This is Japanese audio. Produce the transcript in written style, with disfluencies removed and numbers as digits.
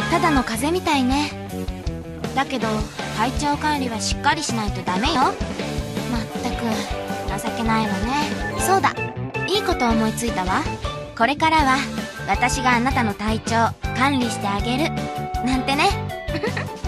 ただの風邪みたいね。だけど体調管理はしっかりしないとダメよ。まったく情けないわね。そうだ、いいこと思いついたわ。これからは私があなたの体調管理してあげるなんてね。